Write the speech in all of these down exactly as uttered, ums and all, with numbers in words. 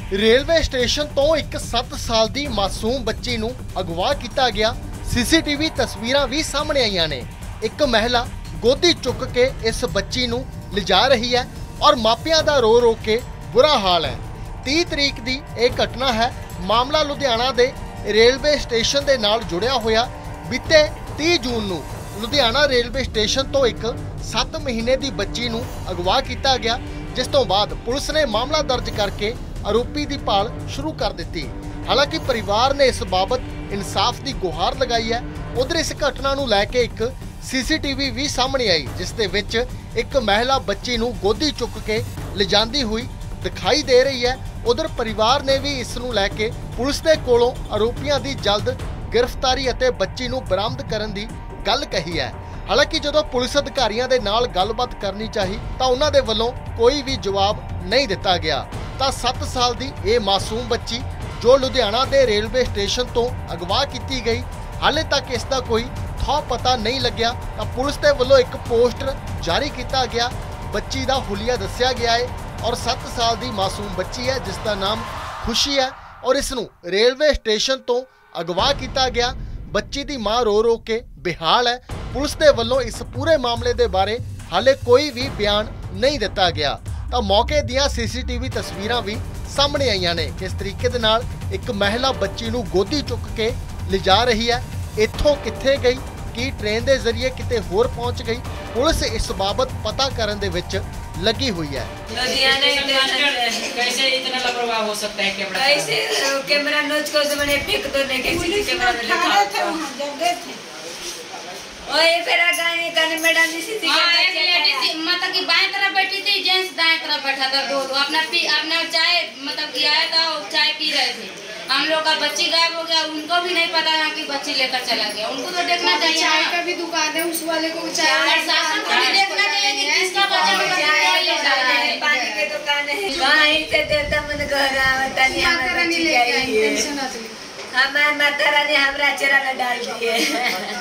Railway station तो एक सत्त साल दी मासूम बच्ची नूं अगवा किया गया। सीसीटीवी तस्वीरां भी सामने आईयां ने। एक महिला गोदी चुक के इस बच्ची नूं लिजा रही है और मापियां दा रो रो के बुरा हाल है। तीस तरीक दी एक घटना है। मामला लुधियाना दे रेलवे स्टेशन दे नाल जुड़िया होया। बीते तीस जून नूं लुधियाना रेलवे स्टेशन तो एक सत्त महीने दी बच्ची नूं अगवा किया गया, जिस तो बाद पुलिस ने मामला दर्ज करके आरोपी की भाल शुरू कर दी। हालांकि परिवार ने इस बाबत इंसाफ की गुहार लगाई है। उधर इस घटना नूं लैके एक सीसीटीवी भी सामने आई, जिस दे विच एक महिला बच्ची नूं गोदी चुक के लिजांदी हुई दिखाई दे रही है। उधर परिवार ने भी इस नूं लैके पुलिस दे कोलों आरोपियां की जल्द गिरफ्तारी अते बच्ची नूं बरामद करन दी गल कही है। हालांकि जदों पुलिस अधिकारियों के नाल गलबात करनी चाही तां उन्हां दे वल्लों कोई भी जवाब नहीं दिता गया। तां सत्त साल दी ये मासूम बच्ची जो लुधियाना दे रेलवे स्टेशन तो अगवा की गई, हाले तक इसका कोई थौ पता नहीं लग्या। तां पुलिस दे वल्लों एक पोस्टर जारी किया गया। बच्ची का हुलिया दस्सिया गया है और सत्त साल की मासूम बच्ची है जिसका नाम खुशी है और इसनूं रेलवे स्टेशन तो अगवा किया गया। बच्ची की मां रो रो के बेहाल है। पुलिस के वल्लों इस पूरे मामले के बारे हाले कोई भी बयान नहीं दिता गया। तो मौके दियां सीसीटीवी तस्वीरां भी सामने आईयां ने। किस तरीके दे नाल एक महिला बच्ची नूं गोदी चुक के लिजा रही है। इत्थों कित्थे गई, की ट्रेन के जरिए किते होर पहुंच गई, पुलिस इस बाबत पता करन दे विच लगी हुई है। कैसे इतना लापरवाह हो सकता है कैमरा? कैसे कैमरा नोच को मैंने फेंक दो ने कैसे कैमरा में लिखा था जब गए थे। ओए फिर गाने गाने मैडम जी सीसी हां एक लेडीज मतलब कि बाएं तरफ बैठी थी, जेंट्स दाएं तरफ बैठा था। दो दो अपना पी अपना चाय मतलब कि आया था और चाय पी रहे थे। हम लोग का बच्ची गायब हो गया, उनको भी नहीं पता ना कि बच्ची लेकर चला गया। उनको तो देखना चाहिए। चाय का भी दुकान है, उस वाले को चाय प्रशासन को भी देखना चाहिए कि किसका बच्चा चाय ले जा रहा है। पानी की दुकान है, कहीं से देता मन घर आवता नहीं, हमारा नहीं ले जाएंगे। टेंशन आती हमार माता रानी हमरा चेहरा में डाल दिए।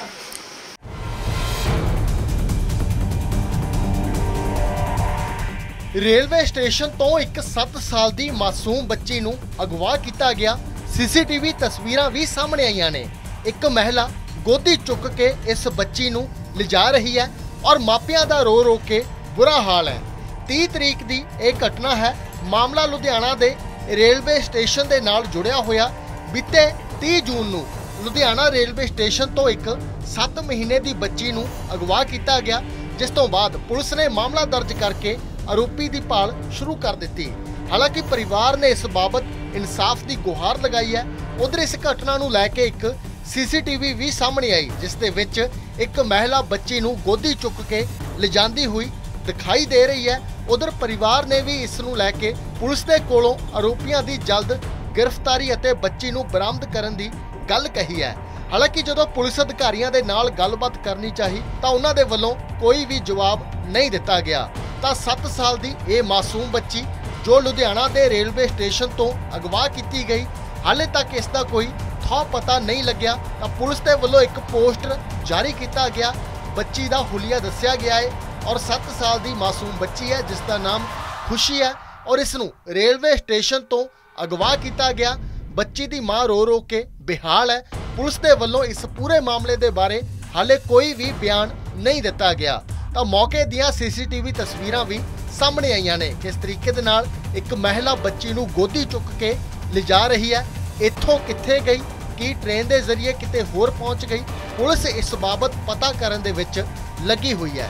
रेलवे स्टेशन तो एक सत्त साल की मासूम बच्ची नूं अगवा किया गया। सीसीटीवी तस्वीरां भी सामने आईयां ने। एक महिला गोदी चुक के इस बच्ची नूं लिजा रही है और मापियां दा रो रो के बुरा हाल है। तीस तरीक दी एक घटना है। मामला लुधियाना दे रेलवे स्टेशन दे नाल जुड़िया होया। बीते तीस जून नूं लुधियाना रेलवे स्टेशन तो एक सत्त महीने की बच्ची नूं अगवा किया गया, जिस तो बाद पुलिस ने मामला दर्ज करके आरोपी की भाल शुरू कर दी। हालांकि परिवार ने इस बाबत इंसाफ की गुहार लगाई है। उधर इस घटना नूं लैके एक सीसीटीवी भी सामने आई, जिस दे विच एक महिला बच्ची नूं गोदी चुक के लिजांदी हुई दिखाई दे रही है। उधर परिवार ने भी इस नूं लैके पुलिस के कोलों आरोपियां की जल्द गिरफ्तारी अते बच्ची नूं बरामद करन दी गल कही है। हालांकि जदों पुलिस अधिकारियों के नाल गलबात करनी चाही तां उन्हां दे वल्लों कोई भी जवाब नहीं दिता गया। तां सत्त साल की ये मासूम बच्ची जो लुधियाना के रेलवे स्टेशन तो अगवा की गई, हाले तक इसका कोई थौ पता नहीं लग्या। तां पुलिस के वल्लों एक पोस्टर जारी किया गया। बच्ची का हुलिया दस्सिया गया है और सत्त साल की मासूम बच्ची है जिसका नाम खुशी है और इसनूं रेलवे स्टेशन तो अगवा किया गया। बच्ची की मां रो रो के बेहाल है। पुलिस के वल्लों इस पूरे मामले के बारे हाले कोई भी बयान नहीं दिता गया। तो मौके दियां सीसीटीवी तस्वीरां भी सामने आईयां ने। किस तरीके दे नाल एक महिला बच्ची नूं गोदी चुक के लिजा रही है। इत्थों कित्थे गई, की ट्रेन के जरिए किते होर पहुंच गई, पुलिस इस बाबत पता करन दे विच लगी हुई है।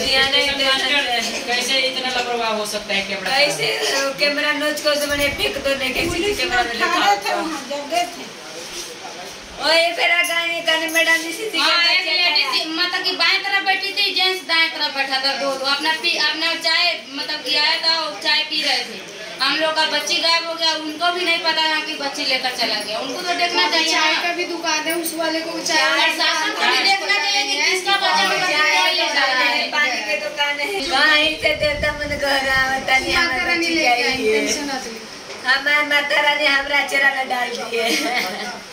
कैसे इतना लापरवाह हो सकता है कैमरा? कैसे कैमरा नोच को मैंने फेंक दो ने कैसे कैमरा में लिखा था जब गए थे। ओए फिर गाने गाने मैडम जी सीसी हां एक लेडीज मतलब कि बाएं तरफ बैठी थी, जेंट्स दाएं तरफ बैठा था। दो दो अपना पी अपना चाय मतलब कि आया था और चाय पी रहे थे। हम लोग का बच्ची गायब हो गया, उनको भी नहीं पता ना कि बच्ची लेकर चला गया। उनको तो देखना चाहिए। चाय का भी दुकान है, उस वाले को चाय प्रशासन को भी देखना चाहिए कि किसका बच्चा ले जा रहा है। पानी की दुकान है, कहीं से देता मन घर आवता नहीं, हमारा नहीं ले जाएंगे। टेंशन आती हमार माता रानी हमरा चेहरा में डाल दिए।